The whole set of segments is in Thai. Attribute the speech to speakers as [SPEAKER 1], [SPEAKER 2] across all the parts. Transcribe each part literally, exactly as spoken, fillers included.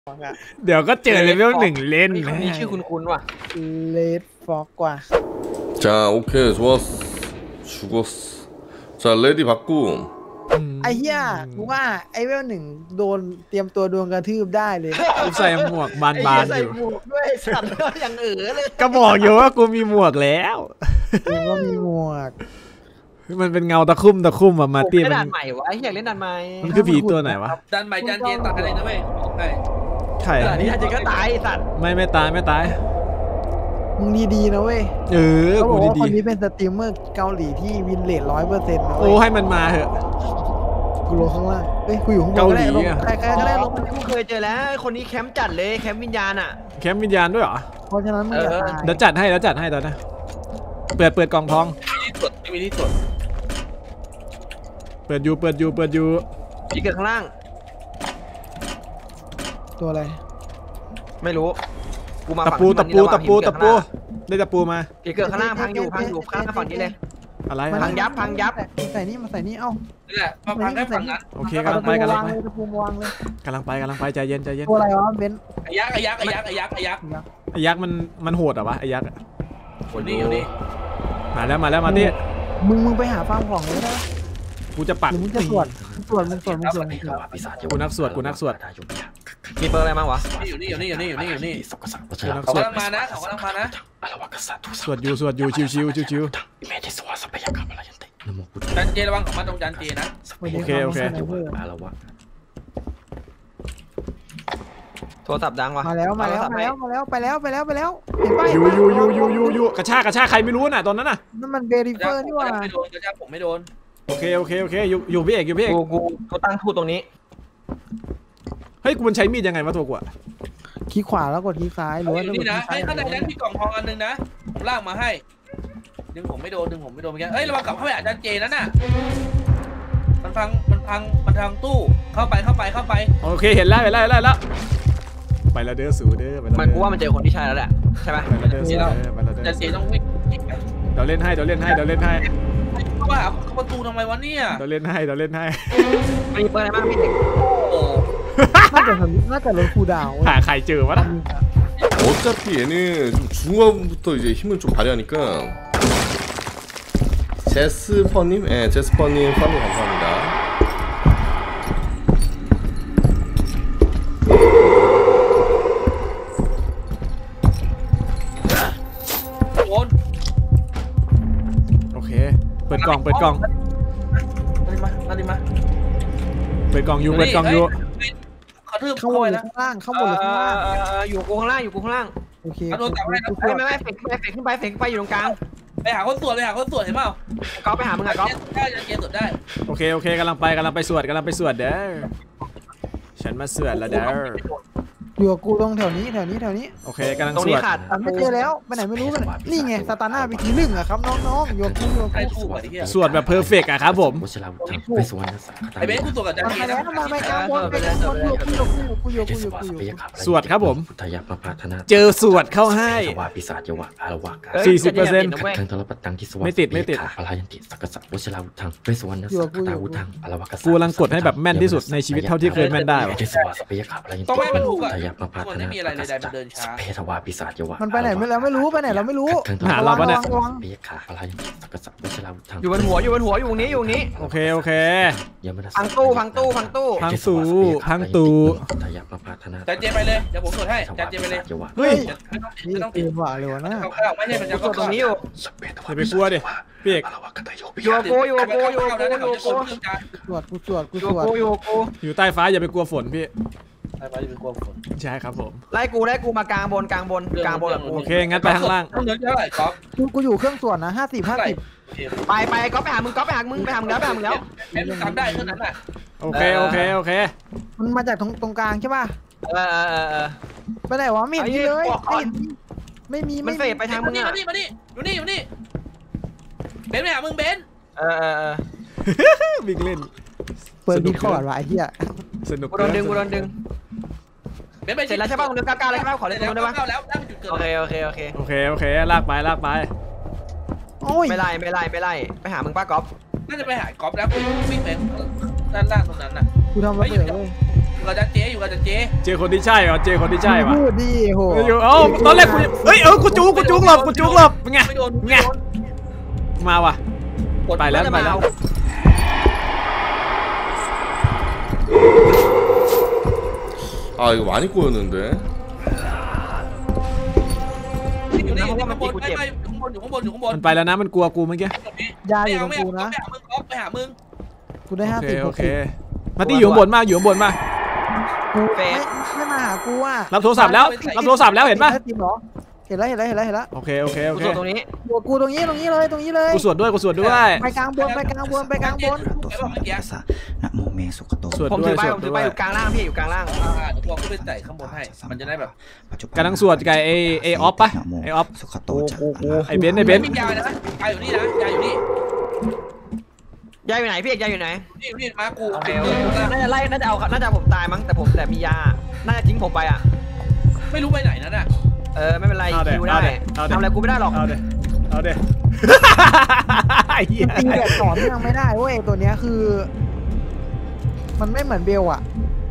[SPEAKER 1] เดี๋ยวก็เจอเลเวลหนึ่งเล่น
[SPEAKER 2] มีชื่อคุณคุณว่ะ
[SPEAKER 3] เลดฟอกกว่า
[SPEAKER 4] 자오케이좋았어죽었어자레디받고
[SPEAKER 3] ไอ้เหี้ยกูว่าไอ้เวลหนึ่งโดนเตรียมตัวโดนกระทืบได้เลย
[SPEAKER 1] กูใส่หมวกบานๆอยู่
[SPEAKER 3] ใส่หมวกด้วยสัตว์อย่างเอ๋อเลย
[SPEAKER 1] ก็บอกอยู่ว่ากูมีหมวกแล้ว
[SPEAKER 3] กูก็มีหมวก
[SPEAKER 1] มันเป็นเงาตะคุ่มตะคุ่มอะมาตี้
[SPEAKER 2] มันด่านใหม่วะไอ้อยากเล่นด่านใหม่
[SPEAKER 1] มันคือผีตัวไหนวะ
[SPEAKER 5] ด่านใหม่จานเจนตัดอะไรนะเว้ยใช่
[SPEAKER 1] ใช่
[SPEAKER 2] ด่านนี้จานเจนก็ตายสัตว์
[SPEAKER 1] ไม่ไม่ตายไม่ตาย
[SPEAKER 3] มึงดีๆนะเว้ย
[SPEAKER 1] เออ
[SPEAKER 3] กูดีๆคนนี้เป็นสตรีมเมอร์เกาหลีที่วินเลทร้อยเปอร์เซ็นต์นะ
[SPEAKER 1] โอ้ให้มันมาเถอะ
[SPEAKER 3] กูลงข้างล่างเฮ้ยกูอยู่ข้างบน
[SPEAKER 1] เกาหลี
[SPEAKER 3] อะใครๆก็ได้ลง
[SPEAKER 2] กูเคยเจอแล้วคนนี้แคมป์จัดเลยแคมป์วิญญาณอ่ะ
[SPEAKER 1] แคมป์วิญญาณด้วยเหรอ
[SPEAKER 3] เพราะฉะนั้นมึงอย่าตาย
[SPEAKER 1] เดี๋ยวจัดให้แล้วจัดให้ตอนนี้เปิดเปิดกล่องทอง
[SPEAKER 5] ที่สดไม่มีที่สด
[SPEAKER 1] เปิดอยู่เปิดอยู่เปิดอยู่
[SPEAKER 2] พี่เกิดข้างล่าง
[SPEAKER 3] ตัวอะไร
[SPEAKER 2] ไม่รู้กูมา
[SPEAKER 1] ตะปูตะปูตะปูตะปูได้ตะปูมา
[SPEAKER 2] พี่เกิดข้างล่างพังอยู่พังอยู่ข้างล่างฝั่งนี้เลย
[SPEAKER 1] อะไร
[SPEAKER 2] พังยับพังยับ
[SPEAKER 3] ใส่นี่มาใส่นี่เอ้า
[SPEAKER 5] นี่แหละมาพังได้ฝั่งนั้น
[SPEAKER 1] โอเคกำลังไปกำลังไปกำลังไปกำลังไปใจเย็นใจเย็น
[SPEAKER 3] ตัวอะไรวะเบน
[SPEAKER 5] ไอ้ยักษ์ไอ้ยักษ์ไอ้ยักษ์ไอ้ยักษ์ไอ้ยักษ์
[SPEAKER 1] ไอ้ยักษ์มันมันโหดอ่ะวะไอ้ยักษ์
[SPEAKER 5] คนนี้อยู่นี่
[SPEAKER 1] มาแล้วมาแล้วมาที่
[SPEAKER 3] มึงมึงไปหาฟาร์มของเลยนะ
[SPEAKER 1] กูจะปัก
[SPEAKER 3] มึงจะสวดสวดมึงสวดมึงสวด
[SPEAKER 1] กูนักสวดกูนักสวด
[SPEAKER 2] มีเปิดอะไรบ้างวะ
[SPEAKER 5] อยู่นี่อยู่นี่อยู่นี่อยู่นี่อยู่นี่เขากำลังมานะเขากำลังมานะ
[SPEAKER 1] สวดอยู่สวดอยู่ชิวชิวชิวชิว
[SPEAKER 5] จานเจระวังของมันตรงจานเจนะ
[SPEAKER 1] โอเคโอเค
[SPEAKER 2] โทรศัพท์ดังวะ
[SPEAKER 3] มาแล้วมาแล้วมาแล้วมาแล้วไปแล้วไปแล้วไปแล้วเห็นป่ะ
[SPEAKER 1] อยู่อยู่อยู่อยู่อยู่อยู่กระชากกระชากใครไม่รู้น่ะตอนนั้นน่ะ
[SPEAKER 3] นั่นมันเบริเฟอร์นี่หว่า
[SPEAKER 5] ไม่โดนกระชากผมไม่โดน
[SPEAKER 1] โอเคโอเคโอเคอยู่อยู่พี่เอกอยู่พี่เอก
[SPEAKER 2] กูกูกูตั้งทูตตรงนี้
[SPEAKER 1] เฮ้ยกูมันใช้มีดยังไงวะตัวกูอะ
[SPEAKER 3] คลิกขวาแล้วกดคลิกซ้ายหรือว่า
[SPEAKER 5] นี่นะให้ข้างในนั้นมีกล่องทองอันนึงนะผมลากมาให้ดึงผมไม่โดนดึงผมไม่โดนเมื่อกี้เอ้ยระวังกลับเข้าไปอาจารย์เจนั่นน่ะมันพังมันพังมันพังตู้เข้าไปเข้าไปเข้าไป
[SPEAKER 1] โอเคเห็นแล้วเห็นแล้วเห็นแล้วไปแล้วเด้อสูเด้อไปแล้ว
[SPEAKER 2] มันกูว่ามันเจอคนที่ใช่แล้วแหละใช่ไหม
[SPEAKER 1] ไปแล้วเด้อสูเด้อไปแล้วเด้อ
[SPEAKER 5] อาจารย์เจต้องวิ่ง
[SPEAKER 1] เดี๋ยวเล่นให้เดี๋ยวเล่นให้เดี๋ยวเล่นให้
[SPEAKER 5] เข้ามาหาประตูทำไมวะเนี่ย
[SPEAKER 1] เดี๋ยวเล่นให้เดี๋ยวเล่นให้
[SPEAKER 2] มีเปิดอะไรบ้างพี่เด็ก
[SPEAKER 5] โอ้
[SPEAKER 3] น่าจะน่าจะลงคูดาว
[SPEAKER 1] หาใครเจอวะนะ
[SPEAKER 4] 어차피얘는중후반부터이제힘을좀발휘하니까제스퍼님예제스퍼님팔로우감사합니다
[SPEAKER 1] โอเคเปิดกล่องเปิดกล่อง
[SPEAKER 5] นั่นมานั่นมา
[SPEAKER 1] เปิดกล่องอยู่เปิดกล่องอยู่
[SPEAKER 5] เขาทืบ
[SPEAKER 3] เข้าไปข้างล่างเข้าบนข้างล่าง
[SPEAKER 2] อยู่กูข้างล่างอยู่กูข้างล่าง
[SPEAKER 3] โอเค
[SPEAKER 5] โดนจับไม่
[SPEAKER 2] ไม่ไม่เฟกเฟกขึ้นไปเฟกไปอยู่ตรงกลาง
[SPEAKER 5] ไปหาคนสวดไปหาคนสวดเห็นเปล่า
[SPEAKER 2] ก๊อฟไปหามึงอะก๊อฟ
[SPEAKER 5] ได้ยังเกสวดได้
[SPEAKER 1] โอเคโอเคกำลังไปกำลังไปสวดกำลังไปสวดเด้อฉันมาสวดแล้วเด้อ
[SPEAKER 3] อยู่กับกูตรงแถวนี้แถวนี้แถวนี้
[SPEAKER 1] โอเคกำลังสวด
[SPEAKER 2] ตรงนี้ขาด
[SPEAKER 3] ไม่เจอแล้วไปไหนไม่รู้กันนี่ไงสตาร์น่าวิธีหนึ่งอะครับน้องๆอยู่กูอยู่กู
[SPEAKER 1] สวดแบบเพอร์เฟกต์อะครับผม
[SPEAKER 5] ไอเบนกูสวดกับจันทร์
[SPEAKER 3] มาแล้วมาไม่กลางบนไปกลางบนอยู่กูอยู่กูอยู่กูอยู่กูอยู่
[SPEAKER 1] สวดครับผมเจอสวดเข้าให้สี่สิบเปอร์เซ็นต์ไม่ติดไม่ติดกูกำลังกดให้แบบแม่นที่สุดในชีวิตเท่าที่เคยแม่นได้
[SPEAKER 5] ต้องให้มันถูกอะมันไม่มีอะไรเลยมันเดินช้า
[SPEAKER 3] มันไปไหนไม่แล้วไม่รู้ไปไหนเราไม่รู้
[SPEAKER 1] หาเราปะเนี่ย
[SPEAKER 2] อยู่บนหัวอยู่บนหัวอยู่ตรงนี้อยู่ตรงนี้
[SPEAKER 1] โอเคโอเค
[SPEAKER 2] พังตู้พังตู้พังตู้
[SPEAKER 1] พังตู้พังตู้
[SPEAKER 5] จันเจไปเลยเดี๋ยวผมสวดให้จันเจไปเลย
[SPEAKER 1] เฮ้ย
[SPEAKER 3] นี่ต้องตีว่าเลยวะนะ
[SPEAKER 5] ไม่ใช่มันจะ
[SPEAKER 2] ตรงนี้อยู่
[SPEAKER 1] อย่าไปกลัวดิพี่เอก
[SPEAKER 2] อยู่กูอยู่กูอยู่กูอยู่กู
[SPEAKER 3] สวดกูสวดกูสวด
[SPEAKER 2] อยู่กู
[SPEAKER 1] อยู่ใต้ฟ้าอย่าไปกลัวฝนพี่
[SPEAKER 5] ใต้ฟ้าอย่าไปกลัวฝน
[SPEAKER 1] ใช่ครับผม
[SPEAKER 2] ไล่กูไล่กูมากลางบนกลางบนกลางบน
[SPEAKER 1] โอเคงั้นไปข้างล่าง
[SPEAKER 5] ต้องเดินเท่าไหร่ก๊อฟ
[SPEAKER 3] กูกูอยู่เครื่องสวดนะห้าสิบห้าสิบ
[SPEAKER 2] ไปไปก๊อฟไปหามึงก๊อฟไปหามึงไปหามึงแล้วไปหามึงแล้ว
[SPEAKER 5] แม่งทำได้เท่านั้นแหละ
[SPEAKER 1] โอเคโอเคโอเค
[SPEAKER 3] มันมาจากตรงตรงกลางใช่ป่ะ
[SPEAKER 2] เออเออเออ
[SPEAKER 3] ไปไหนวะไม่เห็นเลยไม่มี
[SPEAKER 2] มันเฟดไปทางมึง
[SPEAKER 5] อ่ะมานี่มานี่อยู่นี่อยู่นี่เบนไปหามึงเบน
[SPEAKER 2] เออเออเออ
[SPEAKER 1] วิ่งเล่น
[SPEAKER 3] เปิดดีคอร์ดวะไอ้เหี้ย
[SPEAKER 1] สนุก
[SPEAKER 2] กูโดนดึงกูโดนดึง
[SPEAKER 5] เบนไป
[SPEAKER 2] เสร็จแล้วใช่ป่ะมึงเดินก้าวๆเลยใช่ป่ะขอเล่นตรงนู้นได้ป่ะ
[SPEAKER 5] แล้วตั้งจุดเกิด
[SPEAKER 2] โอเคโอเคโอเค
[SPEAKER 1] โอเคโอเคลากไปลากไป
[SPEAKER 3] โอ้ย
[SPEAKER 2] ไม่ไล่ไม่ไล่ไม่ไล่ไปหามึงป้าก๊อฟ
[SPEAKER 5] น่าจะไปหาก๊อฟแล้ววิ่งไปด้านล่างตรงนั้นน่ะ
[SPEAKER 3] กูทำระเบิดเลย
[SPEAKER 5] อยู่กับอาจารย์เจอยู่กับอาจารย์เจ
[SPEAKER 1] เจอคนที่ใช่เหรอเจอคนที่ใช่ปะ
[SPEAKER 3] พูดดีโห
[SPEAKER 1] เอ้าตอนแรกกูเฮ้ยเออกูจูกูจูหลบกูจูหลบเป็นไง
[SPEAKER 5] ไม่โดน
[SPEAKER 1] ไงมาว่ะไปแล้วไปแล้ว
[SPEAKER 4] 아 이거 많이 꼬였는데
[SPEAKER 5] อยู่นี่อยู่ข้างบนไม่ไม่อยู่ข้างบนอยู่ข้างบนอยู่ข้างบน
[SPEAKER 1] มันไปแล้วนะมันกลัวกูเมื่อกี้
[SPEAKER 3] ยาอยู่ตรงกูนะ
[SPEAKER 5] ไปหามึงไปหามึง
[SPEAKER 3] กูได้ห้า
[SPEAKER 1] โอเค
[SPEAKER 3] สิบ
[SPEAKER 1] โอเคมาที่อยู่ข้างบนมาอยู่ข้างบนมา
[SPEAKER 3] กูไม่ไม่มาหากูอ่ะ
[SPEAKER 1] รับโทรศัพท์แล้วรับโทรศัพท์แล้วเห็นปะ
[SPEAKER 3] เห็นแล้วเห็นแล้วเห็นแล้วเห็นแล้ว
[SPEAKER 1] โอเคโอเคโอ
[SPEAKER 2] กู
[SPEAKER 1] เค
[SPEAKER 2] ส่วนตรงนี้
[SPEAKER 3] กูกูตรงนี้ตรงนี้เลยตรงนี้เลย
[SPEAKER 1] กูสวดด้วยกูสวดด้วย
[SPEAKER 3] ไปกลางบนไปกลางบนไปกลางบน
[SPEAKER 6] นะโมเมสุขโต
[SPEAKER 1] สวด
[SPEAKER 2] ผม
[SPEAKER 1] ด้
[SPEAKER 2] ถื
[SPEAKER 1] วย
[SPEAKER 2] อไป
[SPEAKER 1] สว
[SPEAKER 2] ผ
[SPEAKER 1] ด
[SPEAKER 2] มถือ
[SPEAKER 1] ด้
[SPEAKER 2] ไป
[SPEAKER 1] วย
[SPEAKER 2] อยู่กลางล่างพี่อยู่กลางล่าง
[SPEAKER 5] อ่าเดี๋ยวกูขึ้นไปใส่ข้างบนให้มันจะได้แบบ
[SPEAKER 1] กำลังสวดกับไอไอออฟปะไอออฟ
[SPEAKER 6] สุขโตจะ
[SPEAKER 1] ไอเบนซ์ไอเบนซ์
[SPEAKER 5] ยานะยาอยู่นี่นะยาอยู่นี่
[SPEAKER 2] ยายอยู่ไหนพี่เอกยายอยู่ไหน
[SPEAKER 5] นี่นี่มากู
[SPEAKER 2] โอเคโอเคน่าจะไล่น่าจะเอาน่าจะผมตายมั้งแต่ผมแต่มียาน่าจะทิ้งผมไปอ่ะ
[SPEAKER 5] ไม่รู้ไปไหนนั่นน่ะ
[SPEAKER 2] เออไม่เป็นไรคิวได้ทำอะไรกูไม่ได้หรอก
[SPEAKER 1] เอาเดเอาเดไอ้เหี้ย
[SPEAKER 3] ตีแบบต่อเนื่องไม่ได้เว้ยตัวเนี้ยคือ มันไม่เหมือนเบลอ่ะ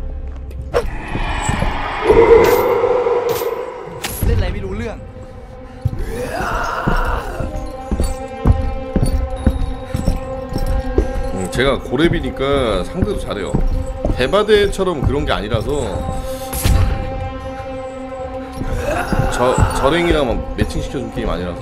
[SPEAKER 2] เล่นอะไรไม่รู้เรื่อง
[SPEAKER 4] 음, 제가 고렙이니까 상대도 잘해요. 대바대처럼 그런 게 아니라서 저 저랭이랑 막 매칭 시켜준 게임 아니라서.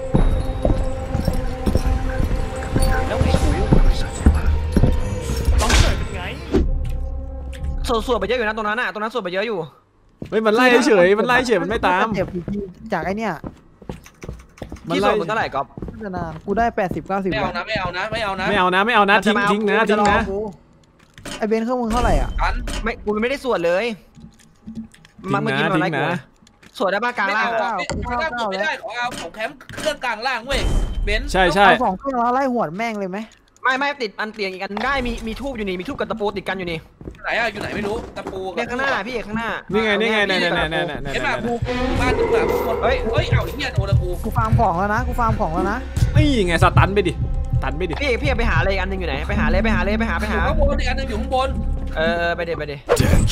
[SPEAKER 2] ส่วนส่วนไปเยอะอยู่นะตรงนั้นน่ะตรงนั้นส่วนไปเยอะอยู่
[SPEAKER 1] เฮ้ยมันไล่เฉยมันไล่เฉยมันไม่ตาม
[SPEAKER 3] เจ็บจากไอเนี้ย
[SPEAKER 2] ที่ส่วนมึงเท่าไหร่ก๊อฟ
[SPEAKER 3] นานกูได้แปดสิบเก้าสิบ
[SPEAKER 5] ไม่เอานะไม่เอานะไม่เอานะ
[SPEAKER 1] ไม่เอานะไม่เอานะทิ้งทิ้งนะทิ้งนะ
[SPEAKER 3] ไอเบนเครื่องมึงเท่าไหร่อ่ะ
[SPEAKER 5] อัน
[SPEAKER 2] ไม่กูไม่ได้ส่วนเลยมันเมื่อกี้มันอะไรกูส่วนได้บ้ากลาง
[SPEAKER 5] ไม่
[SPEAKER 2] ล่าง
[SPEAKER 5] เอาไม่ได้ไม่ได้ของเอาของแคมป์เครื่องกลางล่างเว้ยเบนซ์
[SPEAKER 1] ใช่ใช่
[SPEAKER 3] เอาสองเครื่องแล้วไล่หัวแม่งเลยไหม
[SPEAKER 2] ไม่ไม่ติดอันเตียงอีกอันได้มีมีทูบอยู่นี่มีทูบกับตะปูติดกันอยู่นี่
[SPEAKER 5] ไหนอะอยู่ไหนไม่รู้ตะปู
[SPEAKER 2] เนี่ยข้างหน้าพี่เอกข้างหน้า
[SPEAKER 1] นี่ไงนี่ไง
[SPEAKER 2] นี่
[SPEAKER 1] เนี่ยเนี่ยเนี่ยเนี่ย
[SPEAKER 5] เห็น
[SPEAKER 1] เนี่
[SPEAKER 5] ป่ะ
[SPEAKER 1] ย
[SPEAKER 5] กูบ้านดูแบบคนเฮ้ยเฮ้ยเอาไอ้เหี้ยโดนละกู
[SPEAKER 3] กูฟาร์มของแล้วนะกูฟาร์มของแล้วนะ
[SPEAKER 1] นี่ไงสตันไปดิตันไปดิ
[SPEAKER 2] พี่เอกพี่เอกไปหาอะไรอีกอันหนึงอยู่ไหนไปหาเลยไปหาเลยไปหาไป
[SPEAKER 5] อ
[SPEAKER 2] หา
[SPEAKER 5] ยู่ข้างบนอีกอันนึงอยู่ข้างบน
[SPEAKER 2] เออไปเดี๋ยวไปเดี๋ยว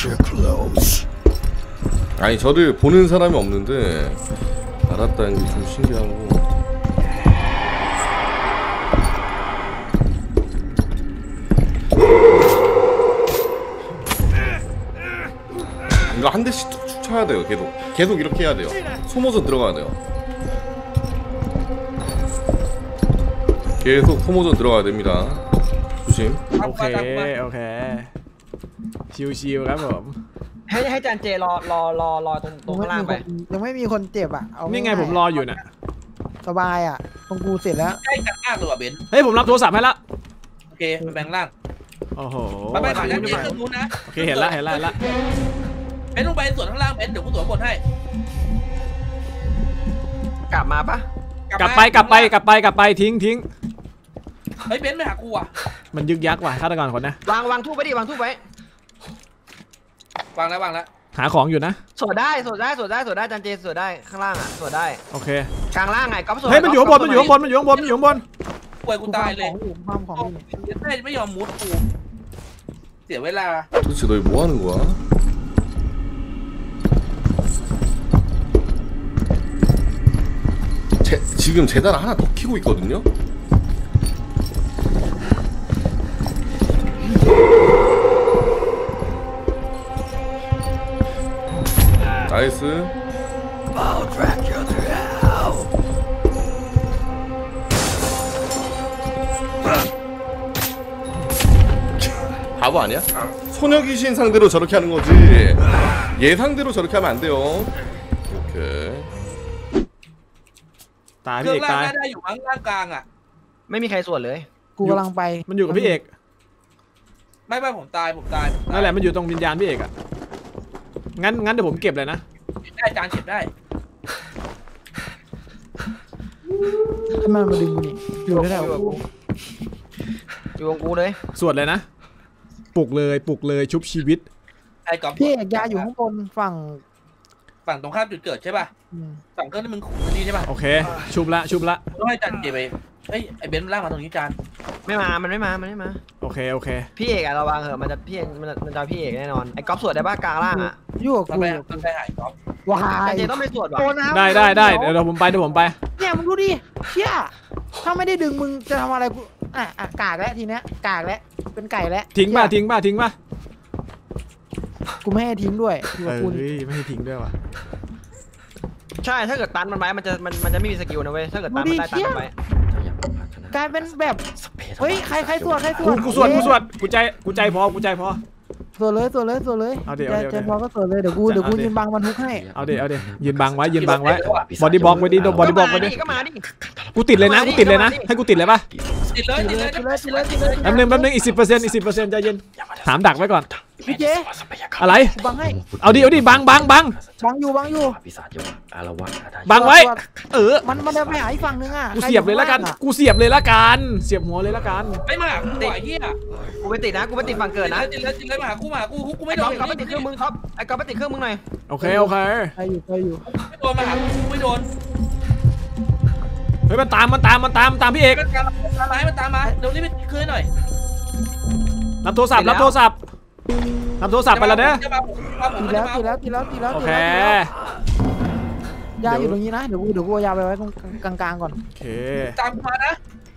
[SPEAKER 4] 아니 저를 보는 사람이 없는데 알았다는 게 좀 신기하고. 이거 한 대씩 툭툭 쳐야 돼요. 계속 계속 이렇게 해야 돼요. 소모전 들어가야 돼요. 계속 소모전 들어가야 됩니다. 조심.
[SPEAKER 1] โอเคโอเคชิวชิวครับผม
[SPEAKER 2] ให้ให้จานเจรอรอรอรอตรงตรงข้างล่างไป
[SPEAKER 3] ยังไม่มีคนเจ็บอ่ะเอา
[SPEAKER 1] นี่ไงผมรออยู่น่ะ
[SPEAKER 3] สบายอ่ะตรงกูเสร็จแล้ว
[SPEAKER 5] ใกล้กันมากเลยว่ะเบนซ์
[SPEAKER 1] เฮ้ยผมรับโทรศัพท์ให้ละ
[SPEAKER 5] โอเคแบ่งล่าง
[SPEAKER 1] โอ้โห
[SPEAKER 5] ไปไปฝั่งนั้นเจ๊เครื่องนู้นนะ
[SPEAKER 1] โอเคเห็นละเห็นละเห็นละ
[SPEAKER 5] เบนซ์ลงไปส่วนข้างล่างเบนซ์เดี๋ยวกูสวนบนให้
[SPEAKER 2] กลับมาปะ
[SPEAKER 1] กลับไปกลับไปกลับไปกลับไปทิ้งทิ้ง
[SPEAKER 5] เฮ้ยเบนซ์ไปหากูอ่ะ
[SPEAKER 1] มันยึกยักว่ะฆาตกรคนนะ
[SPEAKER 2] วางวางทูบไว้ดิวางทูบไว้
[SPEAKER 5] วางแล้ววางแล้ว
[SPEAKER 1] หาของอยู่นะ
[SPEAKER 2] สวดได้สวดได้สวดได้สวดได้จานเจสวดได้ข้างล่างอ่ะสวดได้
[SPEAKER 1] โอเค
[SPEAKER 2] กลางล่างไงก๊อฟสวด
[SPEAKER 1] เฮ้ยมันอยู่ข้างบนมันอยู่ข้างบนมันอยู่ข้างบนมันอยู่ข้างบน
[SPEAKER 5] ป่วยกูตายเลย
[SPEAKER 3] กูฟาร์มของอยู่
[SPEAKER 5] เบนซ์ไม่ยอมมุดกูเสียเวลา
[SPEAKER 4] 도대체 너희 뭐 하는 거야? 제, 지금 재단 하나 더 키고 있거든요? 나이스. 바보 아니야? 소녀 귀신 상대로 저렇게 하는 거지. 얘 상대로 저렇게 하면 안 돼요. 이렇게.
[SPEAKER 1] ตาย
[SPEAKER 5] เค
[SPEAKER 1] พี่
[SPEAKER 5] รื่อ
[SPEAKER 1] เอง ก
[SPEAKER 5] ล่าง
[SPEAKER 1] ตาย
[SPEAKER 5] น่าได้อยู่ข้างล่างกลางอ่ะ
[SPEAKER 2] ไม่มีใครสวดเลย
[SPEAKER 3] กูกำลังไป
[SPEAKER 1] มันอยู่กับพี่เอก
[SPEAKER 5] ไม่ไม่ผมตายผมตาย
[SPEAKER 1] นั่นแหละมันอยู่ตรงวิญญาณพี่เอกอะงั้นงั้นเดี๋ยวผมเก็บเลยนะ
[SPEAKER 5] ได้จานเก็บได้
[SPEAKER 3] ทำไมมาดึงกูนี่อยู่ได้แล้ว
[SPEAKER 2] อยู่กับกูเลย
[SPEAKER 1] สวดเลยนะปลุกเลยปลุกเลยชุบชีวิต
[SPEAKER 5] ไอ้กอล์ฟ
[SPEAKER 3] พี่เอกยาอยู่ข้างบนฝั่ง
[SPEAKER 5] ฝั่งตรงข้ามจุดเกิดใช่ป่ะ
[SPEAKER 3] อืม
[SPEAKER 5] ฝั่งเครื่องที่มึงขุดนี่ใช่ป่ะ
[SPEAKER 1] โอเคชุบละชุบละ
[SPEAKER 5] ต้องให้จานเก็บไปเฮ้ยไอเบนซ์ลากมาตรงนี้จาน
[SPEAKER 2] ไม่มามันไม่มามันไม่มา
[SPEAKER 1] โอเคโอเค
[SPEAKER 2] พี่เอกอะระวังเหอะมันจะพี่เอกมันจะมันจะพี่เอกแน่นอนไอ้ก๊อฟสวดได้ป่ะกลางล่างอะ
[SPEAKER 3] อยู่กับ
[SPEAKER 5] มัน
[SPEAKER 3] กู
[SPEAKER 5] ไป
[SPEAKER 3] อยู่
[SPEAKER 5] มันไปหายก๊อฟ
[SPEAKER 3] วา
[SPEAKER 2] แต่
[SPEAKER 3] ย
[SPEAKER 2] เจต้องไม่สวดว่ะ
[SPEAKER 3] โดนน้ำ
[SPEAKER 1] ได้ได้ได้เดี๋ยวผมไปเดี๋ยวผมไป
[SPEAKER 3] เนี่ยมึงดูดิเชี่ยถ้าไม่ได้ดึงมึงจะทำอะไรกูอ่ะอ่ะกากแล้วทีเนี้ยกากแล้วเป็นไก่แล้ว
[SPEAKER 1] ทิ้งป่ะทิ้งป่ะทิ้งป่ะ
[SPEAKER 3] กูไม่ให้ทิ้งด้วยอยู่
[SPEAKER 1] เอ
[SPEAKER 3] กับ
[SPEAKER 1] อ
[SPEAKER 3] กูนี่
[SPEAKER 1] ไม่ให้ทิ้งด้วยว่ะ
[SPEAKER 2] ใช่ถ้าเกิดตันมันไว้มันจะมันมันจะไม่มีสกิลนะเว้ยถ้าเกิดตันมันได้ตันมันไว้
[SPEAKER 3] กลายเป็นแบบเฮ้ยใครใครสวดใครส
[SPEAKER 1] กู
[SPEAKER 3] วด
[SPEAKER 1] กูสวดกูสวดกูใจกูใจพอกูใจพอ
[SPEAKER 3] สวดเลยสวดเลยสวดเลย
[SPEAKER 1] เอาดิเอาดิเอาดิ
[SPEAKER 3] ใจพอก็สวดเลยเดี๋ยวกูเดี๋ยวกู
[SPEAKER 1] เอาดิ
[SPEAKER 3] ยืนบังมันทุกให้
[SPEAKER 1] เอาเดี๋ยวเอาเดี๋ยวยืนบังไว้ยืนบังไว้บอดี้บล็อกไว้ดิบอดี้บล็อกไว้ดิ
[SPEAKER 2] ก็มาดิ
[SPEAKER 1] กูติดเลยนะกูติดเลยนะให้กูติดเลยป่ะ
[SPEAKER 5] ติดเลยติดเลย
[SPEAKER 3] ติดเลยติดเลยติดเลย
[SPEAKER 1] แป๊บนึงแป๊บนึงอีกสิบเปอร์เซ็นต์อีกสิบเปอร์เซ็นต์ใจเย็นถามดักไว้ก่อน
[SPEAKER 3] พี่เจ
[SPEAKER 1] อะไร
[SPEAKER 3] กูบังให้
[SPEAKER 1] เอาดิเอาดิบังบังบัง
[SPEAKER 3] บังอยู่บังอยู่
[SPEAKER 1] บังไว้
[SPEAKER 3] สวด
[SPEAKER 1] เออ
[SPEAKER 3] มันมันจะไปหาอีกฝั่งนึงอ่ะ
[SPEAKER 1] กูเสียบเลยละกันกูเสียบเลยละกันเสียบหัวเลยละกัน
[SPEAKER 5] ไม่มาหากูไอ้เหี้ย
[SPEAKER 2] กูไปติดนะกูไปติดฝั่งเกิดนะ
[SPEAKER 5] ติดเลยติดเลยมาหากูมาหากูกู
[SPEAKER 2] ไอ้
[SPEAKER 5] ไม่โด
[SPEAKER 2] ก๊อน ฟก๊อฟไปติดเครื่องมึงครับไอ้ก๊อฟไปติดเครื่องมึงหน่อย
[SPEAKER 1] โอเคโอเค
[SPEAKER 3] ไปอยู่ไปอยู่
[SPEAKER 5] ไม่โดนมาหากูไม่โดน
[SPEAKER 1] เฮ้ยมันตามมันตามมันตามตามพี่เอก
[SPEAKER 5] มันการการร้ายมันตามมาเดี๋ยวรีบไปคืนหน่อย
[SPEAKER 1] รับโทรศัพท์รับโทรศัพท์รับโทรศัพท์ไปแล้วเด้อ
[SPEAKER 3] ตีแล้วตีแล้วตีแล้วตีแล้ว
[SPEAKER 1] โอ
[SPEAKER 3] ตี
[SPEAKER 1] เค
[SPEAKER 3] แล้วยาอยู่ตรงนี้นะเดี๋ยวกูเดี๋ยวกูเอายาไปไว้ตรงกลางๆก่อน
[SPEAKER 1] โอเค
[SPEAKER 5] ตามกูมานะ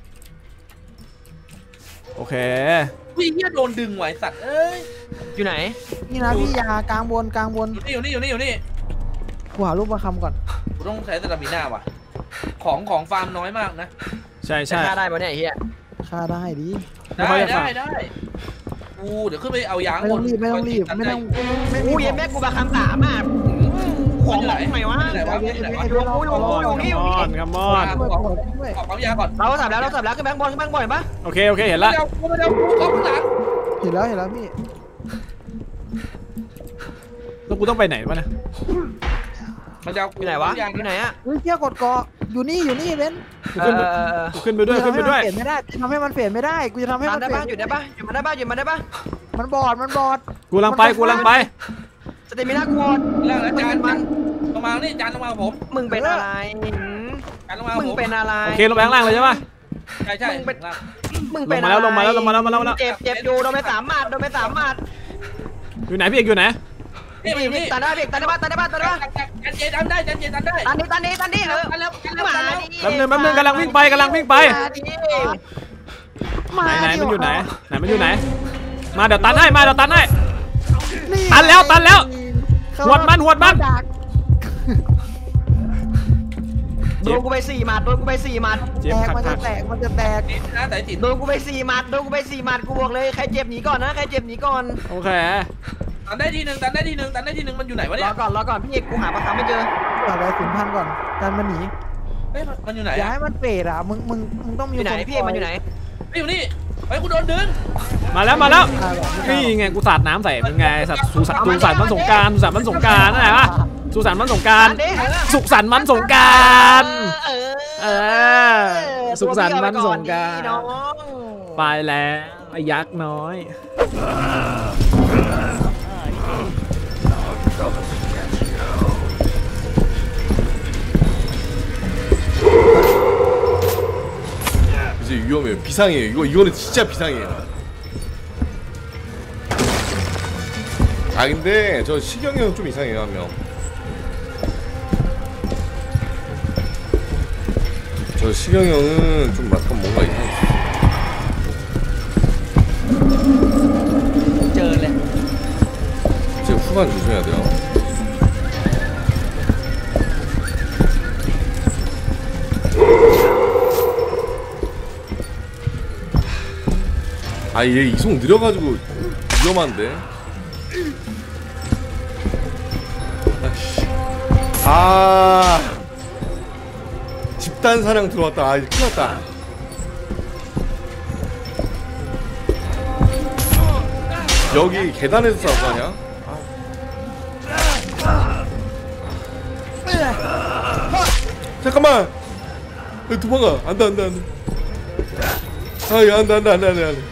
[SPEAKER 1] โอเค
[SPEAKER 5] วิ่งเหี้ยโดนดึงไหวสัตว์เอ้ย
[SPEAKER 2] อยู่ไหน
[SPEAKER 3] นี่นะพี่ยากลางบนกลางบน
[SPEAKER 5] อยู่นี่อยู่นี่อยู่นี่อยู่นี่
[SPEAKER 3] กูหารูปมาคำก่อน
[SPEAKER 5] กูต้องใช้สตามิน่าว่ะของของฟาร์มน้อยมากนะ
[SPEAKER 1] ใช่
[SPEAKER 2] จะ
[SPEAKER 1] ใช่
[SPEAKER 2] ฆ่าได้ปะเนี่ยไอ้เหี้ย
[SPEAKER 3] ค่าได้ดิ
[SPEAKER 1] ไม่
[SPEAKER 5] ได้
[SPEAKER 1] ค่อยจะ
[SPEAKER 5] ได้
[SPEAKER 1] ฟาร์ม
[SPEAKER 5] ได้กูเดี๋ยวขึ้นไปเอายาง
[SPEAKER 3] ไม่ต้องรีบไม่ต้องรีบไม่ต้องไม่
[SPEAKER 2] กู
[SPEAKER 3] มี
[SPEAKER 2] เย็นแม่กูบาคำสามอ่ะของไหนทำไมวะ
[SPEAKER 5] ไหนวะไหนวะ
[SPEAKER 2] อยู่กูอยู่กูอยู่นี่อยู่
[SPEAKER 1] ม
[SPEAKER 2] นี่
[SPEAKER 1] อนครับมอน
[SPEAKER 3] ด้วยด้วย
[SPEAKER 5] ออกปั๊มยาก่อน
[SPEAKER 2] เราสับแล้วเราสับแล้วขึ้นแบงค์บอลขึ้นแบงค์บอลเห็นปะ
[SPEAKER 1] โอเคโอเคเห็นละ
[SPEAKER 5] เดี๋ยวกูเดี๋ยวกูเข้าข้างหลัง
[SPEAKER 3] เห็นแล้วเห็นแล้วพี่
[SPEAKER 1] แล้วกูต้องไปไหนวะเนี่ย
[SPEAKER 5] มันจะ
[SPEAKER 2] อยู่ไหนวะอยู่ไหนอ่ะ
[SPEAKER 3] เฮ้ยเที่ยวกดเกาะอยู่นี่อยู่นี่เบน
[SPEAKER 1] กูขึ้นไปกูขึ้นไปด้วยขึ้นไปด้วย
[SPEAKER 3] เปลี่ยนไม่ได้ทำให้มันเปลี่ยนไม่ได้กูจะทำให้
[SPEAKER 2] ตาม
[SPEAKER 3] มัน
[SPEAKER 2] ได้
[SPEAKER 3] เปลี่
[SPEAKER 2] ปะ
[SPEAKER 3] ยน
[SPEAKER 2] หยุดได้ปะหยุดมาได้ปะหยุดมาได้ปะ
[SPEAKER 3] มันบอดมันบอด
[SPEAKER 1] กูลังไปกูลังไป
[SPEAKER 2] สเตมิน่ากูหมด
[SPEAKER 5] แล้วแล้ว
[SPEAKER 2] มึง
[SPEAKER 5] จาน
[SPEAKER 2] เป็นมัน
[SPEAKER 5] ลงมานี่จานลงมากับผม
[SPEAKER 2] มึงเป็นอะไร
[SPEAKER 5] จานลงมากับ
[SPEAKER 2] มึง
[SPEAKER 5] ผม
[SPEAKER 2] เป็นอะไร
[SPEAKER 1] โอเคลงไปข้างล่างเลยใช่ปะ
[SPEAKER 5] ใช่ใช่
[SPEAKER 2] มึงเป็น มึง
[SPEAKER 1] ล
[SPEAKER 2] เป็น
[SPEAKER 1] งมาแล้วลงมาแล้วลงมาแล้วลงมาแล้วลงมาแล้ว
[SPEAKER 2] เจ็บเจ็บอยู่โดนไปสามหมัดโดนไปสามหมัด
[SPEAKER 1] อยู่ไหนพี่เอกอยู่ไหน
[SPEAKER 5] นี่นี่นี่
[SPEAKER 2] ตันได้เด็กตันได้ปะตันได้ปะตันได้ปะ
[SPEAKER 5] จานเจดันได้จานเจดันได้
[SPEAKER 2] ตันนี้ตันนี้ตันนี้เออ
[SPEAKER 5] กันแล้วกันแล้ว
[SPEAKER 2] หมา
[SPEAKER 5] กันแล้ว
[SPEAKER 2] ดิ
[SPEAKER 1] แป๊บนึงแป๊บนึงกำลังวิ่งไปกำลังวิ่งไป
[SPEAKER 3] มา
[SPEAKER 1] ไหนไหน
[SPEAKER 3] ดิ
[SPEAKER 1] มันอยู่ไหนไหนมันอยู่ไหน มาเดี๋ยวตันให้มาเดี๋ยวตันให้ ตันแล้วตันแล้วหวดมันหวดมัน
[SPEAKER 3] ดัก
[SPEAKER 2] โดนกูไปสี่หมัดโดนกูไปสี่หมัด
[SPEAKER 1] เจ็บ
[SPEAKER 3] แตก
[SPEAKER 1] คัก
[SPEAKER 3] มัน
[SPEAKER 1] คั
[SPEAKER 3] จะ
[SPEAKER 1] ก
[SPEAKER 3] แตกมันจะแตก
[SPEAKER 5] นี่นะแต่ติด
[SPEAKER 2] โดนกูไปสี่หมัดโดนกูไปสี่หมัดกูบอกเลยใครเจ็บหนีก่อนนะใครเจ็บหนีก่อน
[SPEAKER 1] โอเค
[SPEAKER 5] ตันได้ทีหนึ่งตันได้ทีหนึ่งตันได้ทีหนึ่งมันอยู่ไหนวะ
[SPEAKER 2] ร
[SPEAKER 5] เนี่
[SPEAKER 2] อย ก่อนรอก่อนพี่เอกกูหาปลาคาไม่เจอ
[SPEAKER 3] ก่อนไปศูนย์พันก่อนกันมันหนี
[SPEAKER 5] เฮ้ยมันอยู่ไหน
[SPEAKER 3] อย่า
[SPEAKER 5] อ่ะ
[SPEAKER 3] ให้มันเปรตอ่ะมึงมึงมึงต้องมี
[SPEAKER 2] อยู่ไหน
[SPEAKER 3] ค
[SPEAKER 2] พี่เอกมันอยู่ไหน
[SPEAKER 5] ไม่อยู่นี่เฮ้ยกูโดนดึง
[SPEAKER 1] มาแล้วมาแล้ว
[SPEAKER 3] อ่าหรอ
[SPEAKER 1] นี่ไงกูสาดน้ำใส่เป็นไงสัตว์สุสานสุสานวันสงกรารสุสานวันสงกรารนั่นแหละวะสุสานวันสงกรารสุขสันต์วันสงกราร
[SPEAKER 2] เออ
[SPEAKER 1] เออสุขสันต์วันสงกรานต์
[SPEAKER 2] น้อง
[SPEAKER 1] ไปแล้วไอ้ยักษ์น้อย
[SPEAKER 4] 이제 위험해요. 비상이에요. 이거 이거는 진짜 비상이에요. 아 근데 저 시경이 형 좀 이상해요 한 명. 저 시경이 형은 좀 약간 뭔가 이상해.
[SPEAKER 2] เจอเลย
[SPEAKER 4] 지금 후반 조심해야 돼요. 아 얘 이송 느려가지고 위험한데. 아씨. 아 집단 사냥 들어왔다. 아 이제 큰일났다. 여기 계단에서 싸울 거 아니야? 잠깐만. 야, 도망가. 안돼 안돼 안돼. 아, 야, 안돼 안돼 안돼 안돼 안돼.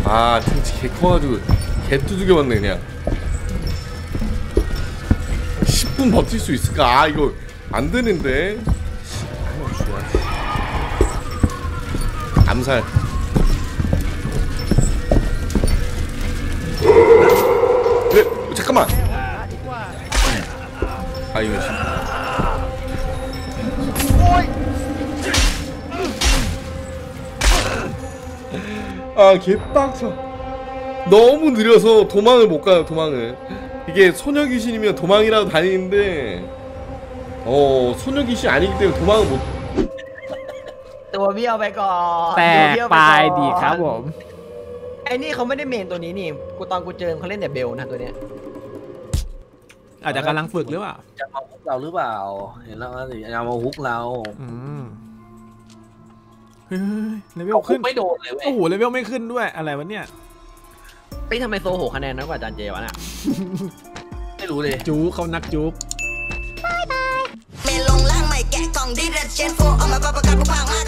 [SPEAKER 4] 아 탱치 개 커가지고 개 두들겨 맞네 그냥. 십 분 버틸 수 있을까? 아 이거 안 되는데. 한번 죽여야지. 암살. 네, 잠깐만. 아 이거 아 개빡쳐. 너무 느려서 도망을 못 가요. 도망을. 이게 소녀 귀신이면 도망이라도 다니는데 어 소녀 귀신 아니기 때문에 도망을 못.
[SPEAKER 2] ตัวเบี้ยวไปก่อน
[SPEAKER 3] แตกปลายดีครับผม
[SPEAKER 2] ไอ้นี่เขาไม่ได้เมนตัวนี้นี่กูตอนกูเจอเขาเล่นแต่เบลนะตัวเนี้ย
[SPEAKER 3] อาจจะกำลังฝึกหรือเปล่า
[SPEAKER 5] จะมาฮุกเราหรือเปล่าเห็นแล้วสิจะมาฮุกเรา
[SPEAKER 3] อืมเฮ้ยเลเวลขึ้น
[SPEAKER 5] ไม่โดนเลยเว้ย
[SPEAKER 3] โอ้โหเลเวลไม่ขึ้นด้วยอะไรวะเนี่ย
[SPEAKER 2] เฮ้ยทำไมโซโหคะแนนน้อยกว่าอาจารย์เจวะน่ะ
[SPEAKER 5] ไม่รู้เลย
[SPEAKER 3] จูเขานักจู
[SPEAKER 7] เมลงล่างใหม่แกะกล่องดิเรจเจนโฟเอามาประกาศพวกพางมา